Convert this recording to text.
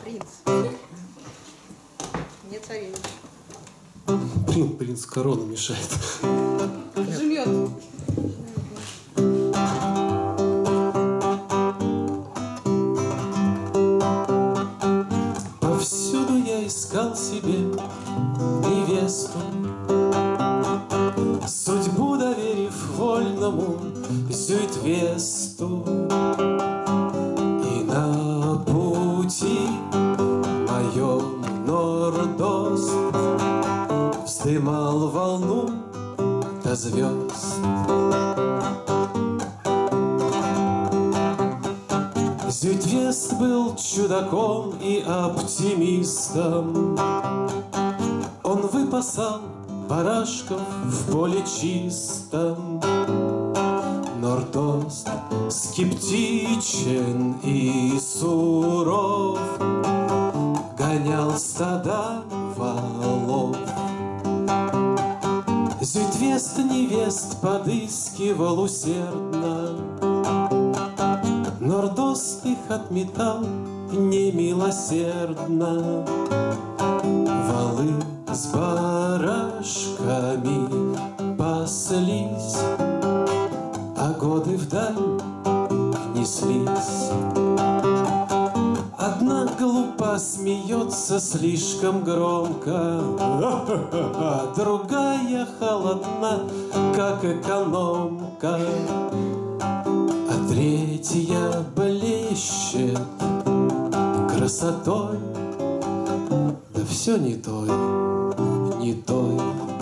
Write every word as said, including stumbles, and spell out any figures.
Принц. Не царевич. Принц, принц корону мешает. Жмет. Повсюду я искал себе невесту, судьбу доверив вольному Зюйдвесту. И на пути моем Нордост вздымал волну до звезд. Зюйдвест был чудаком и оптимистом. Он выпасал барашков в поле чистом. Нордост скептичен и суров, гонял стада валов. Зюйдвест невест подыскивал усердно, Нордост их отметал немилосердно. Валы с барашками паслись, а годы вдаль неслись. Одна глупа смеется слишком громко, а другая холодна, как экономка, а третья блещет красотой. Да все не той, не той.